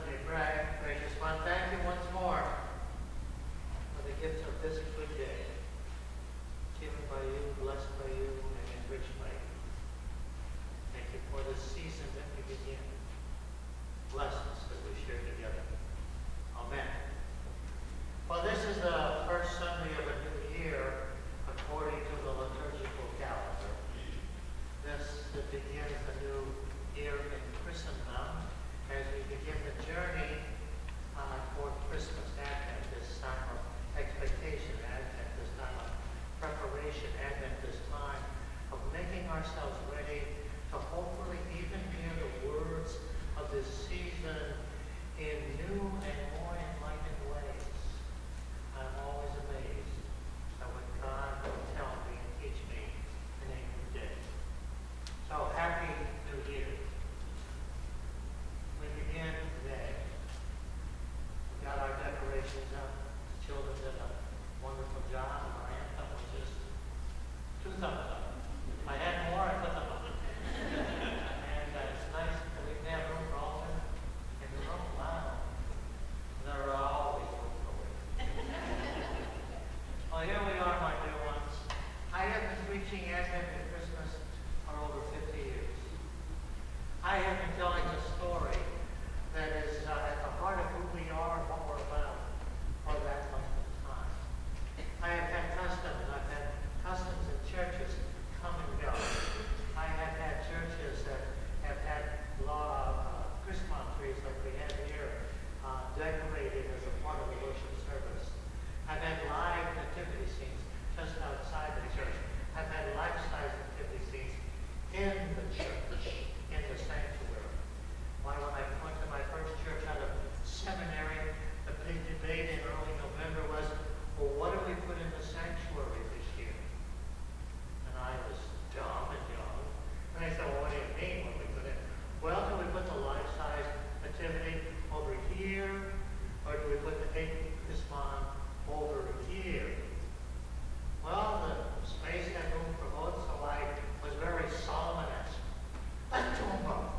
me pray. Gracious one, thank you once more for the gift of this good day, given by you, blessed by you, and enriched by you. Thank you for this season that we begin. Bless us as we share together. Amen. Well, this is the first Sunday of a new year according to the liturgical calendar. This begins a new year in Christendom as we begin the journey toward Christmas Advent, this time of expectation, Advent, this time of preparation, Advent, this time of making ourselves ready to hopefully even hear the words of this season in new and more enlightened ways. I'm always amazed at what God will tell me and teach me in a new day. So, Happy New Year. We begin today. We got our decorations up. The children did a wonderful job. Our anthem was just 2 thumbs up. If I had more, I put them up. And it's nice that we have room for all of them in the room. Wow. There are always room for women. Well, here we are, my dear ones. I have been preaching Advent and Christmas for over 50 years. I have been telling a story that is at the heart of who we are and what we're about for that length of time. I have had customs. I've had customs in churches come and go. I have had churches that have had Christmas trees like we have here decorated as a part of the worship service. I've had live nativity scenes just outside the church. I've had life-size nativity scenes in the church, in the sanctuary. Why, when I went to my first church out of seminary, the big debate in early November was, well, what do we put in the sanctuary this year? And I was dumb and young. And I said, well, what do you mean when we put it? Well, do we put the life-size nativity over here, or do we put the baby Christmas over here? Well, the space had room for both, so I was very solemn and asked, let's do them both.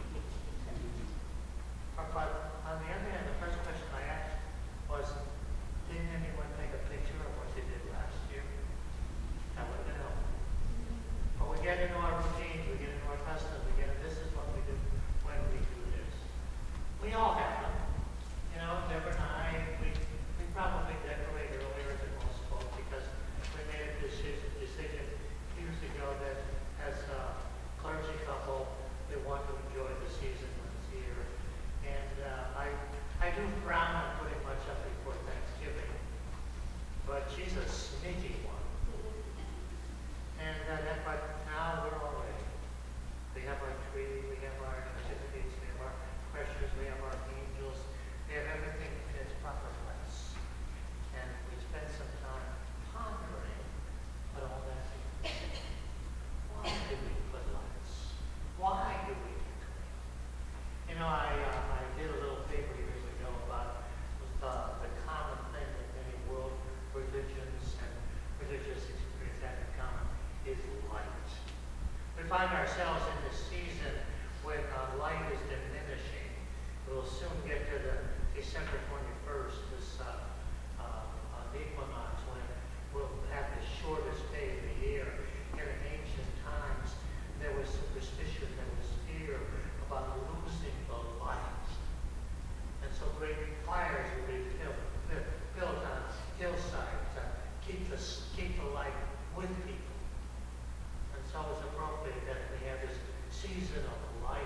But on the other hand, the first question I asked was, didn't anyone take a picture of what they did last year? That would have been helpful. But we get into our routines, we get into our customs, this is what we do when we do this. We all have them. You know, Deborah and I, we probably decorate earlier than most folks because we made a decision years ago that as a clergy couple, we want to enjoy the season once a year. And I do frown on putting much up before Thanksgiving, but she's a sneaky one. And but now we're all ready. We have our tree, we have our nativities, we have our pressures, we have our angels, we have everything in its proper place. And we spend some time pondering what all that means. Why do we put lights? Why do we decorate? You know, I did a little paper years ago about the common thing that many world religions and religious experience have in common is light. We find ourselves in this season when light is diminishing. We'll soon get to the December 21st, this equinox, when we'll have the shortest day of the year. In ancient times, there was superstition, there was fear about losing the light. And so great fires would be built on hillsides to keep the light with people. And so it's appropriate that we have this season of light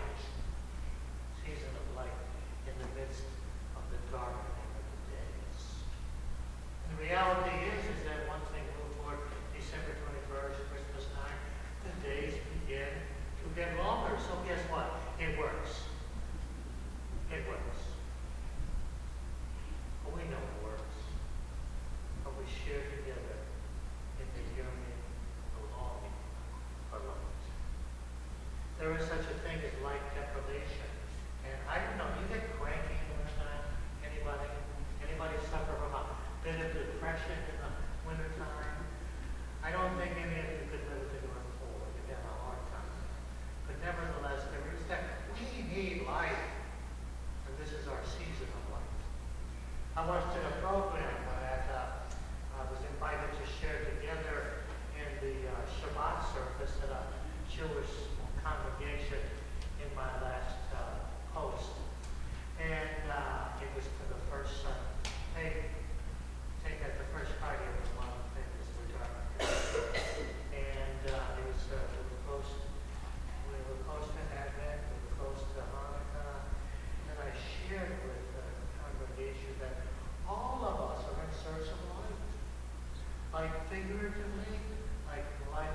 in the midst of the darkening of the days. And the reality is that once we move toward December 21st, Christmas time, the days begin to get longer. So guess what? It works. It works. But we know it works. But we share together in the yearning, the longing for light. There is such a thing as light deprivation. And I don't know, you get cranky in the wintertime? Anybody suffer from a bit of depression in the wintertime? I don't think any of you could live through it before. You'd have a hard time. But nevertheless, there is that. We need light. And this is our season. program that I was invited to share together in the Shabbat service at a Jewish congregation in my last post. And it was for the first take at the first Friday of the month, I think is the regard. And it was we were close to Advent, we were close to Hanukkah, and I shared with the congregation that all of us are in search of light. Like figuratively, like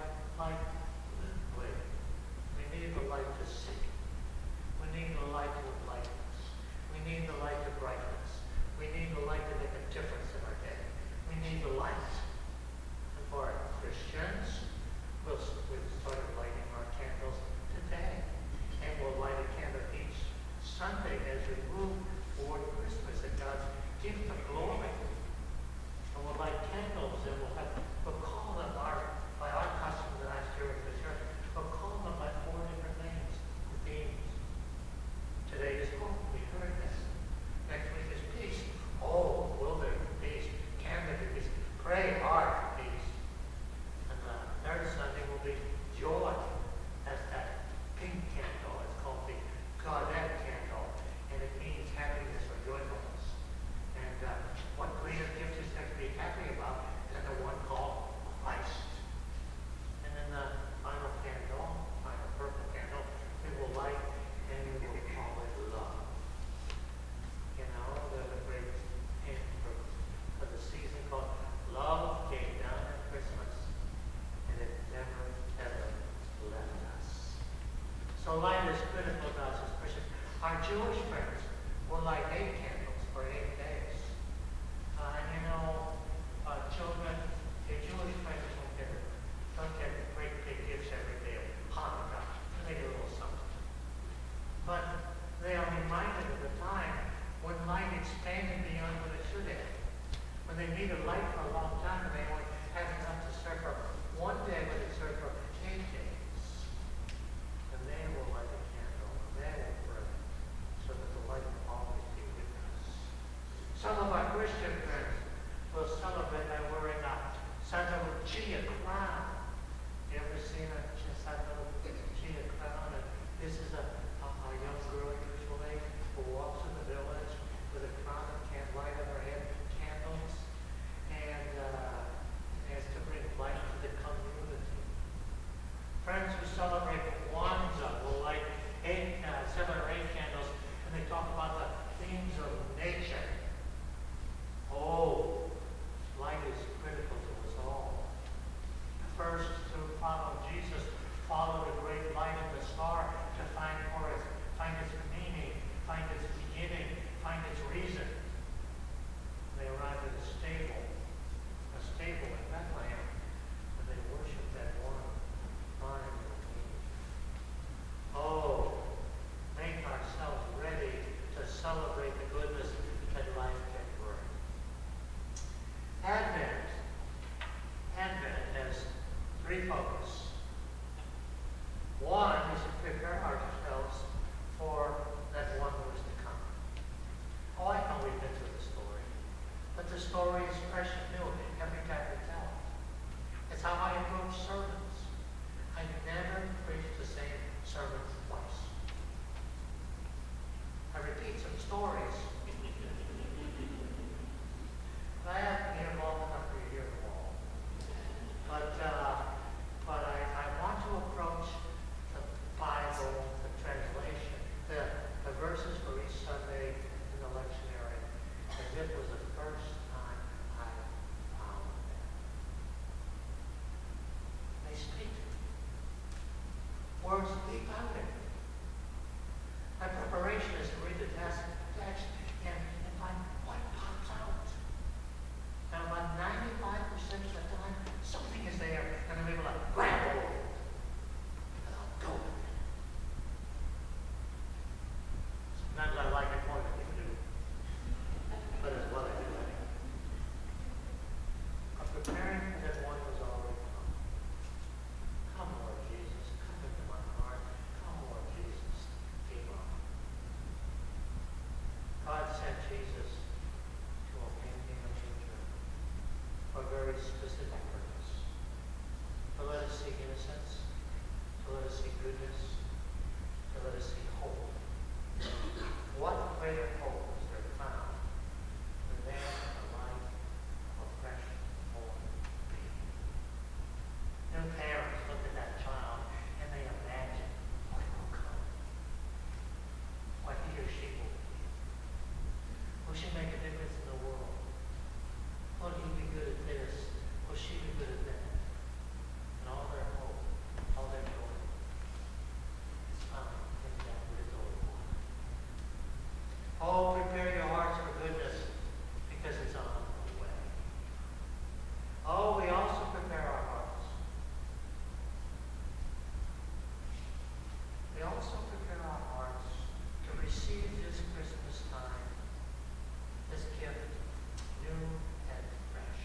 literally. We need the light to see. We need the light to enlighten us. We need the light to brighten us. We need the light to make a difference in our day. We need the light. And for Christians, we've started lighting our candles today. And we'll light a candle each Sunday as we move toward Christmas and God's gift of glory. And we'll light candles and we'll call them by our custom last year at the church, we'll call them by 4 different names, themes. Today is hope, we heard this. Next week is peace. Oh, will there be peace? Can there be peace? Pray hard for peace. And the third Sunday will be joy. That's that pink candle. It's called the Gaudete candle. And it means happiness or joyfulness. And what greater gift is there to be happy about than the one called Christ? And then the final candle, final purple candle, we will light and we will call it love. You know, there's a great hymn for the season called Love Came Down at Christmas, and it never, ever left us. So light is critical to us as Christians. Our Jewish friends will light 8 candles for 8 days. You know, children, the Jewish friends don't get great big gifts every day of Hanukkah. They get a little something. But they are reminded of the time when light expanded beyond what it should have. When they needed light for a long time and they only had enough to serve for 1 day, but it served for 8 days. And they will light a candle, and they will pray, so that the light will always be with us. Some of our Christian friends will celebrate by wearing a Santa Lucia crown. You ever seen a Santa Lucia crown? And this is a young girl usually who walks in the village with a crown of candlelight on her head, candles, and has to bring light to the community. Friends who celebrate Kwanzaa will light 7 or 8 candles, and they talk about the themes of nature. Oh, light is critical to us all. First, to follow Jesus, follow the great light in the star to find its meaning, find its beginning, find its reason. They arrived at a stable in Bethlehem, and they worshiped that one fine little king. Oh, make ourselves ready to celebrate the goodness that life can bring. Advent has 3 focuses. One is to prepare ourselves for that one who is to come. Oh, I know we've been through the story, but the story is fresh and new every time we tell it. It's how I approach sermons. I never preach the same sermon twice. I repeat some stories. I haven't been here long enough for you to hear them all. But I want to approach the Bible, the translation, the verses for each Sunday in the lectionary as if it was the first time I found them. They speak to me. Words leap out at me. My preparation is to read the text and find what pops out. And about 95% of the time, something is there, and I'm able to grab hold of it. And I'll go with it. Sometimes I like it more than you do. But it's what I do anyway. I'm preparing for that one who's already come. Come, Lord Jesus. Come into my heart. Come, Lord Jesus. Be mine. God sent Jesus to a painting of very specific purpose. To let us see innocence, to let us see goodness, to let us see hope. What greater hope is there found than that of the life of a fresh born baby? New parents look at that child and they imagine what will come, what he or she will be. Will she make a difference in the world? Will he be good at this? Will she be good at that? And all their hope, all their joy is found in that little water. Oh, prepare your hearts for goodness, because it's on the way. Oh, we also prepare our hearts. We also prepare our hearts to receive this Christmas time, this gift, new and fresh.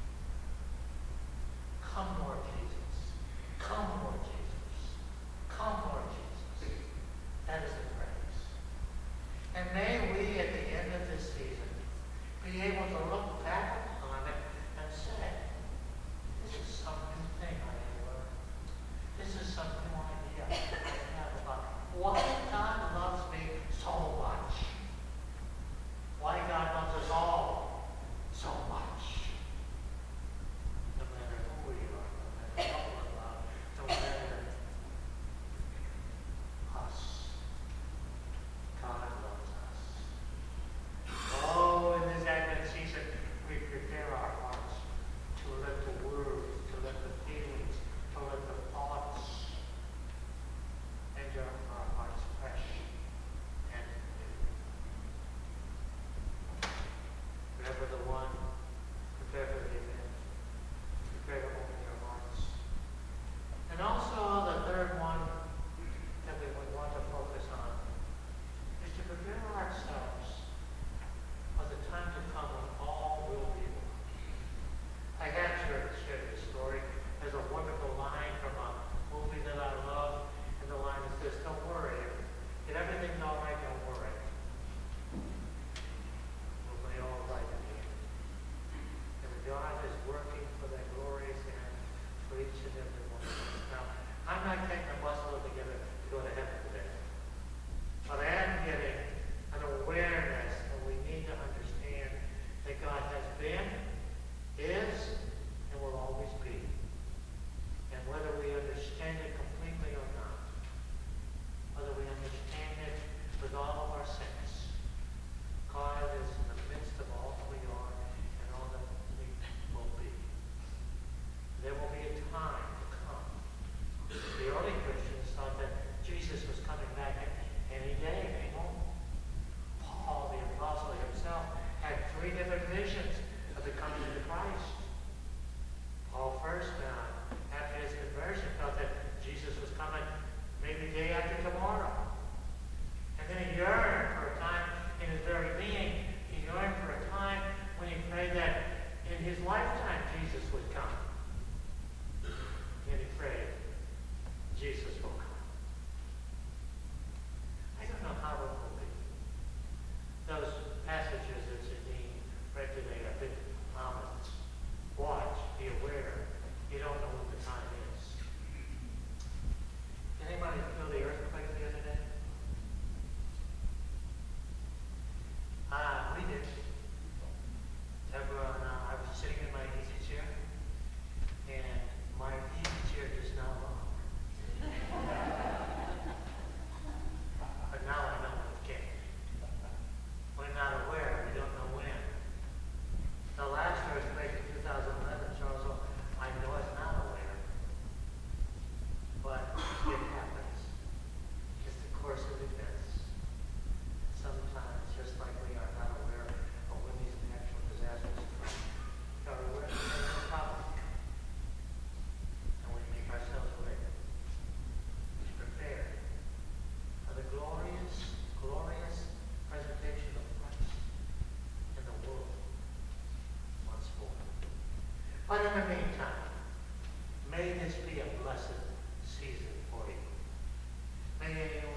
Come, Lord Jesus. Come, Lord Jesus. Come, Lord Jesus. That is the praise. And may we, at the end of this season, be able to look back upon it and say, this is some new thing I have learned. This is some new idea I have about why God loves me so much. Why God loves us all so much. No matter who we are, no matter what we're about, no matter us. God loves us. Oh, in this Advent season, we prepare our hearts to let the words, to let the feelings, to let the thoughts enter our hearts fresh and new. Remember the one, prepare for the event, prepare to open your hearts. And also the third one that we would want to focus on is to prepare ourselves for the time to come when all will be well. I have shared this story. There's a wonderful line from a movie that I love, and the line is this: don't worry. If everything's all right, don't worry. We'll be all right in the end. And God is working for that glorious end for each and every one of us. Now, I'm not taking a bus load together to go to heaven today. But I am getting an awareness that we need to understand that God has been, is, and will always be. And whether we understand it completely or not, whether we understand it with all of our sense, God is in the midst of all that we are and all that we will be. There will be a time to come. The early Christians thought that Jesus was coming back any day, any moment. Paul, the apostle himself, had 3 different visions of the coming of Christ. Paul first, after his conversion, felt that Jesus was coming maybe day after tomorrow. And then he yearned for a time in his very being. He yearned for a time when he prayed that in his lifetime Jesus would come. And he prayed, Jesus will come. I don't know how it will be. Those passages that Janine read today are big ominous. Watch, be aware. You don't know what the time is. Did anybody feel the earthquake the other day? We did. Deborah and I was sitting in my easy chair, and my easy chair does not rock. But now I know it came. We're not aware. We don't know when. The last earthquake in 2011, Charles, I know it's not aware. But it happens. It's the course of events. Sometimes, just like we are not aware of when these natural disasters come, we are aware that there's no problem. And we make ourselves ready. Prepared for the glorious, glorious presentation of Christ in the world once more. But in the meantime, may this be a blessed season for you. May